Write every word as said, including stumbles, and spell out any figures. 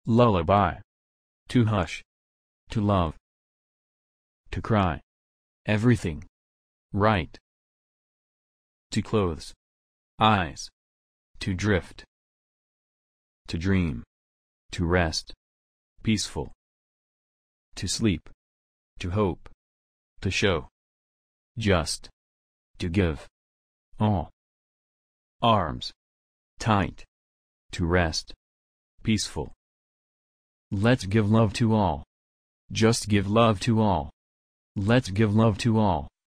Lullaby. To hush. To love. To cry. Everything. Right. To clothes. Eyes. To drift. To dream. To rest. Peaceful. To sleep. To hope. To show. Just. To give. All. Arms. Tight. To rest. Peaceful. Let's give love to all. Just give love to all. Let's give love to all.